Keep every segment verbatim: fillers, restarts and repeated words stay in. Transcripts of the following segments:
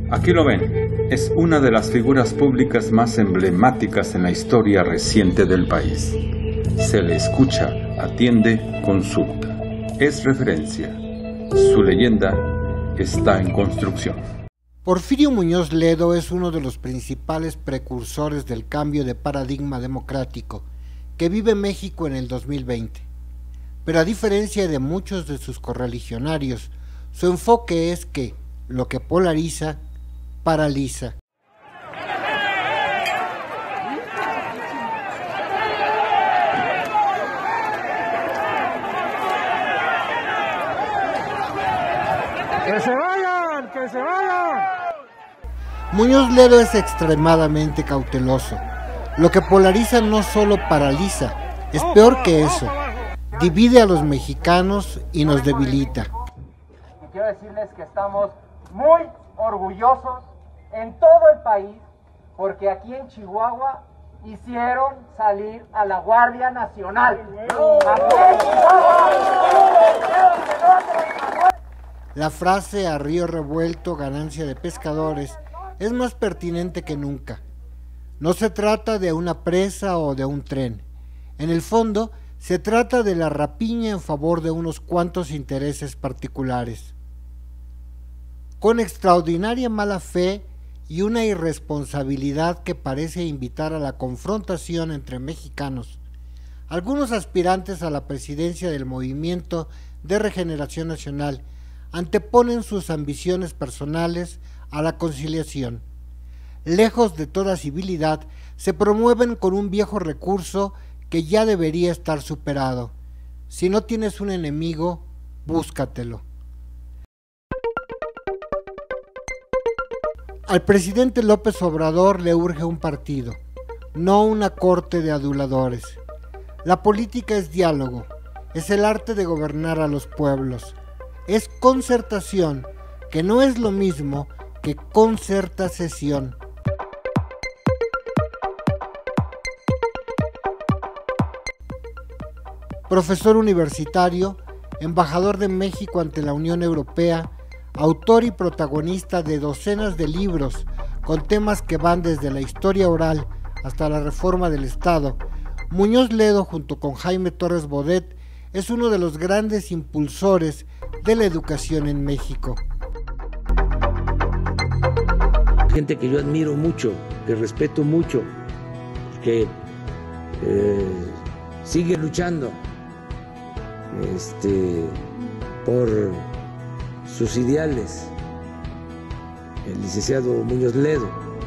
Aquí lo ven, es una de las figuras públicas más emblemáticas en la historia reciente del país. Se le escucha, atiende, consulta. Es referencia. Su leyenda está en construcción. Porfirio Muñoz Ledo es uno de los principales precursores del cambio de paradigma democrático que vive México en el dos mil veinte. Pero a diferencia de muchos de sus correligionarios, su enfoque es que lo que polariza, paraliza. ¡Que se vayan! ¡Que se vayan! Muñoz Ledo es extremadamente cauteloso. Lo que polariza no solo paraliza, es peor que eso. Divide a los mexicanos y nos debilita. Y quiero decirles que estamos muy orgullosos en todo el país porque aquí en Chihuahua hicieron salir a la Guardia Nacional. Aquí en Chihuahua. La frase "a río revuelto, ganancia de pescadores" es más pertinente que nunca. No se trata de una presa o de un tren. En el fondo, se trata de la rapiña en favor de unos cuantos intereses particulares. Con extraordinaria mala fe y una irresponsabilidad que parece invitar a la confrontación entre mexicanos, algunos aspirantes a la presidencia del Movimiento de Regeneración Nacional anteponen sus ambiciones personales a la conciliación. Lejos de toda civilidad, se promueven con un viejo recurso que ya debería estar superado. Si no tienes un enemigo, búscatelo. Al presidente López Obrador le urge un partido, no una corte de aduladores. La política es diálogo, es el arte de gobernar a los pueblos. Es concertación, que no es lo mismo que concertación. Profesor universitario, embajador de México ante la Unión Europea, autor y protagonista de docenas de libros con temas que van desde la historia oral hasta la reforma del Estado, Muñoz Ledo, junto con Jaime Torres Bodet, es uno de los grandes impulsores de la educación en México. Gente que yo admiro mucho, que respeto mucho, que eh, sigue luchando este, por sus ideales, el licenciado Muñoz Ledo,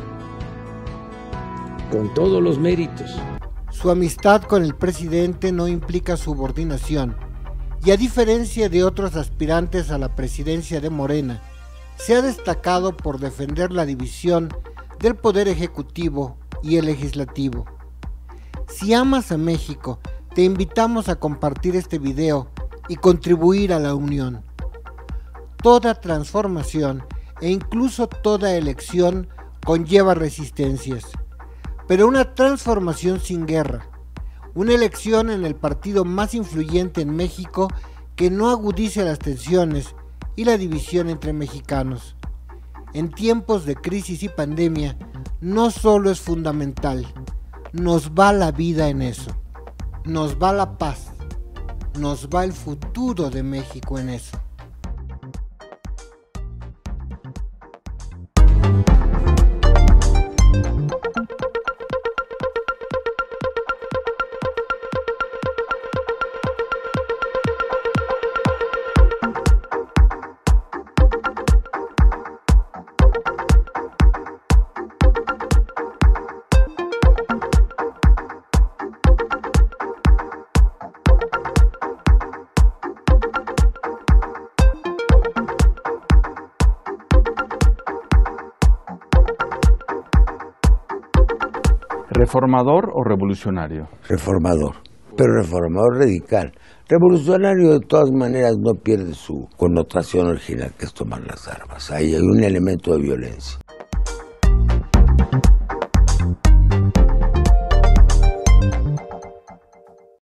con todos los méritos. Su amistad con el presidente no implica subordinación, y a diferencia de otros aspirantes a la presidencia de Morena, se ha destacado por defender la división del poder ejecutivo y el legislativo. Si amas a México, te invitamos a compartir este video y contribuir a la unión. Toda transformación e incluso toda elección conlleva resistencias, pero una transformación sin guerra, una elección en el partido más influyente en México que no agudice las tensiones y la división entre mexicanos. En tiempos de crisis y pandemia, no solo es fundamental, nos va la vida en eso, nos va la paz, nos va el futuro de México en eso. ¿Reformador o revolucionario? Reformador, pero reformador radical. Revolucionario de todas maneras no pierde su connotación original, que es tomar las armas. Ahí hay un elemento de violencia.